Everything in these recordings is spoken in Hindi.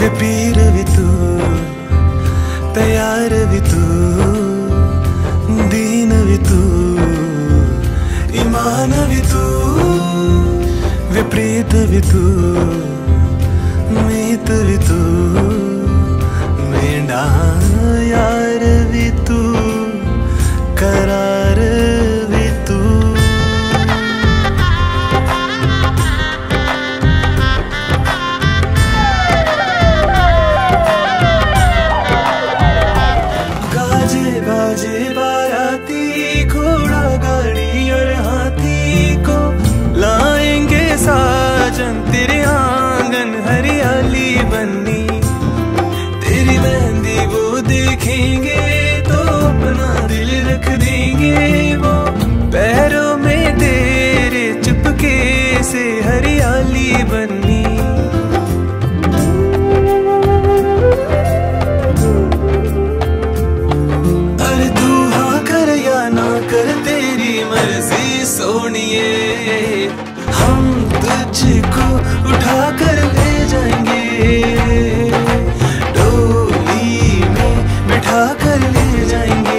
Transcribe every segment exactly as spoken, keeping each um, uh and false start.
वे पीर भी तू, तैयार भी तू, दीन भी तू, ईमान भी तू, विपरीत भी तू, मीत भी तू, मेरा यार भी तू, करार भी तू। गाजे बाजे बाराती, घोड़ा गाड़ी और हाथी को लाएंगे साजन तेरे आंगन हरियाली बन्नी। तेरी मेहंदी वो देखेंगे तो अपना दिल रख देंगे वो, पैरों में तेरे चुपके से हरियाली बन्नी। अरे तू हाँ कर या ना कर तेरी मर्जी सोनिए, हम तुझको उठा कर ले जाएंगे, डोली में बिठा कर ले जाएंगे।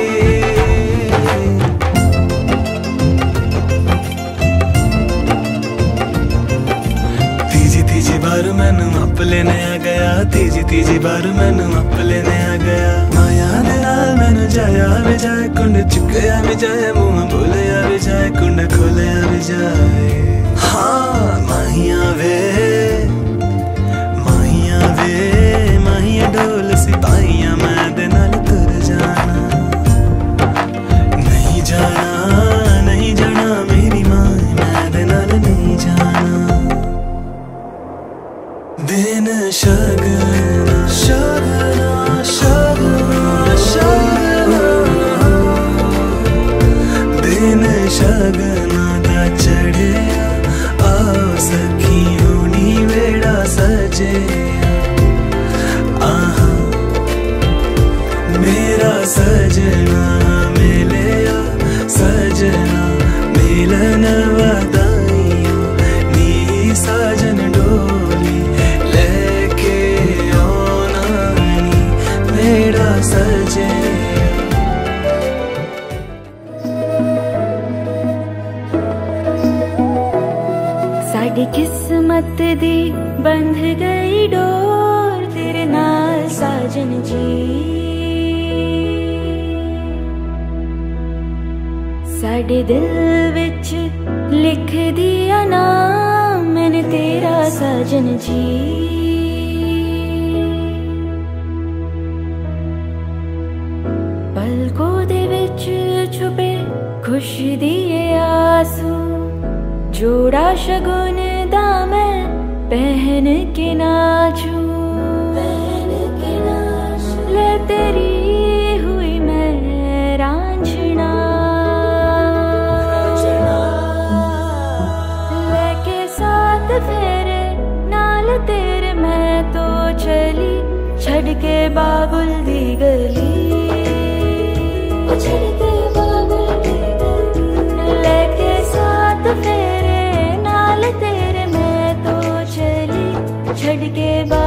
तीजी तीजी बार मैनू अप लेने आ गया, तीजी तीजी बार मैनू अप लेने आ गया। माया दे नाल मैनू जाया भी जाए, कुंड चुकया भी जाए, मुंह बोलिया भी जाए, कुंड खोलिया भी जाए। हाँ माहिया वे, माहिया वे, माहिया डोल सिपाहिया मैं दे नाल तुर जाना। नहीं जाना, नहीं जाना मेरी माँ, मैं दे नाल नहीं जाना। दिन शगना शगना शगना शगना, दिन शगना दा चढ़िया, आओ सखी होनी वेड़ा सजे। आहा मेरा सजना मिलिया, सजना मिलन वदाइयों, नी साजन डोली लेके आना नी मेरा सजे। साडी किस्मत दी बंध गई डोर, तेरे नाल साजन जी। साडे दिल विच लिख दिया नाम मैंने तेरा साजन जी। पलकों दे विच छुपे खुशी दिए आंसू, जोड़ा शगुन दा मैं पहन के नाचूं, पहन के नाचूं। ले तेरी हुई मैं रांझना, लेके साथ फेरे नाल तेरे मैं तो चली, छड़ के बाबुल दी गली, छड़ के बाबुल दी गली। लेके साथ फेरे तेरे मैं तो चली, छड़ के बाद